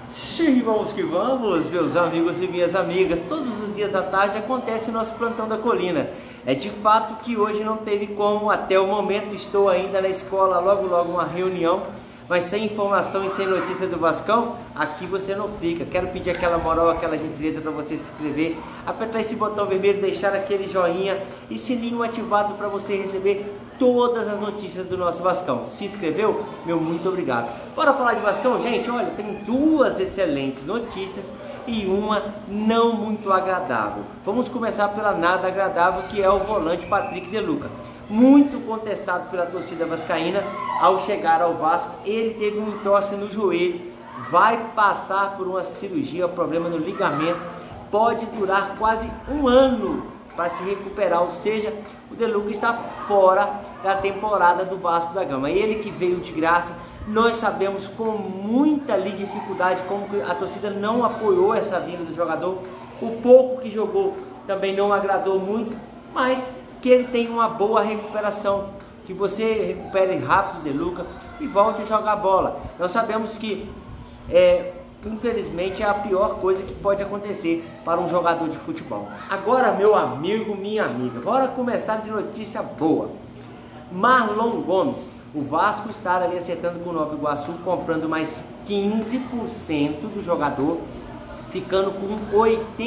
Sim, vamos que vamos, meus amigos e minhas amigas. Todos os dias da tarde acontece o nosso plantão da colina. É de fato que hoje não teve como, até o momento estou ainda na escola, logo uma reunião, mas sem informação e sem notícia do Vascão, aqui você não fica. Quero pedir aquela moral, aquela gentileza para você se inscrever, apertar esse botão vermelho, deixar aquele joinha e sininho ativado para você receber todas as notícias do nosso Vascão. Se inscreveu? Meu muito obrigado. Bora falar de Vascão, gente? Olha, tem duas excelentes notícias e uma não muito agradável. Vamos começar pela nada agradável, que é o volante Patrick de Luca. Muito contestado pela torcida vascaína ao chegar ao Vasco. Ele teve um entorse no joelho, vai passar por uma cirurgia, problema no ligamento, pode durar quase um ano para se recuperar, ou seja, o De Luca está fora da temporada do Vasco da Gama. Ele que veio de graça, nós sabemos com muita dificuldade como a torcida não apoiou essa vinda do jogador, o pouco que jogou também não agradou muito, mas que ele tenha uma boa recuperação, que você recupere rápido De Luca e volte a jogar bola. Nós sabemos que infelizmente é a pior coisa que pode acontecer para um jogador de futebol. Agora, meu amigo, minha amiga, bora começar de notícia boa. Marlon Gomes, o Vasco está ali acertando com o Nova Iguaçu, comprando mais 15% do jogador, ficando com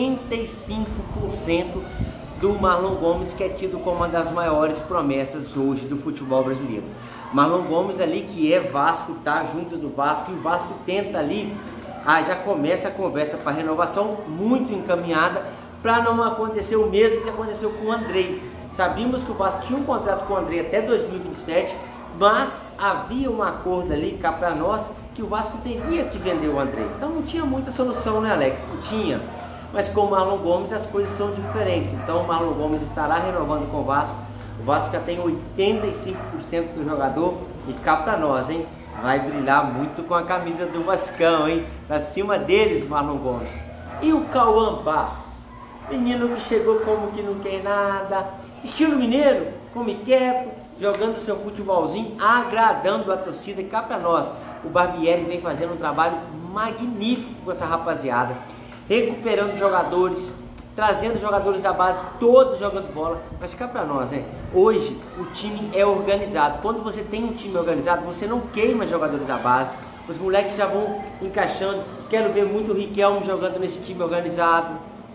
85% do Marlon Gomes, que é tido como uma das maiores promessas hoje do futebol brasileiro. Marlon Gomes ali que é Vasco, tá junto do Vasco, e o Vasco tenta ali, já começa a conversa para renovação muito encaminhada, para não acontecer o mesmo que aconteceu com o Andrei. Sabíamos que o Vasco tinha um contrato com o Andrei até 2027, mas havia um acordo ali cá para nós que o Vasco teria que vender o Andrei. Então não tinha muita solução, né, Alex? Não tinha. Mas com o Marlon Gomes as coisas são diferentes. Então o Marlon Gomes estará renovando com o Vasco. O Vasco já tem 85% do jogador e cá para nós, hein? Vai brilhar muito com a camisa do Vascão, hein? Pra cima deles, Marlon Gomes. E o Cauã Barros, menino que chegou como que não quer nada, estilo mineiro, come quieto, jogando seu futebolzinho, agradando a torcida. E cá pra nós, o Barbieri vem fazendo um trabalho magnífico com essa rapaziada, recuperando jogadores, trazendo jogadores da base, todos jogando bola. Mas cá pra nós, né? Hoje o time é organizado. Quando você tem um time organizado, você não queima jogadores da base. Os moleques já vão encaixando. Quero ver muito o Riquelme jogando nesse time organizado.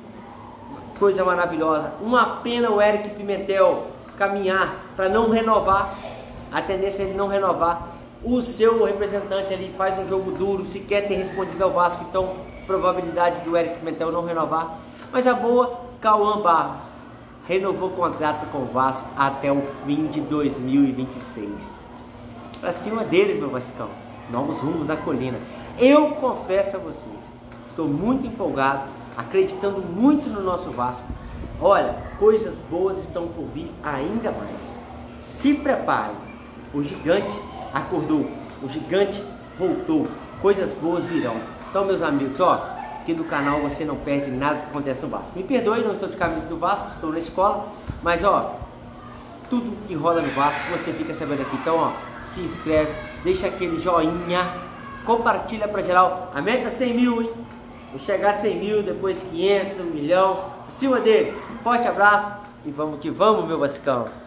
Coisa maravilhosa. Uma pena o Eric Pimentel caminhar para não renovar. A tendência é ele não renovar. O seu representante ali faz um jogo duro, sequer tem respondido ao Vasco, então probabilidade do Eric Pimentel não renovar. Mas a boa, Cauã Barros renovou o contrato com o Vasco até o fim de 2026. Pra cima deles, meu Vascão, novos rumos da colina. Eu confesso a vocês, estou muito empolgado, acreditando muito no nosso Vasco. Olha, coisas boas estão por vir ainda mais. Se preparem, o gigante acordou, o gigante voltou, coisas boas virão. Então, meus amigos, ó, aqui no canal você não perde nada que acontece no Vasco. Me perdoe, não estou de camisa do Vasco, estou na escola, mas ó, tudo que rola no Vasco você fica sabendo aqui. Então, ó, se inscreve, deixa aquele joinha, compartilha pra geral. A meta é 100 mil, hein? Vou chegar a 100 mil, depois 500, 1 milhão, acima deles. Forte abraço e vamos que vamos, meu Vascão.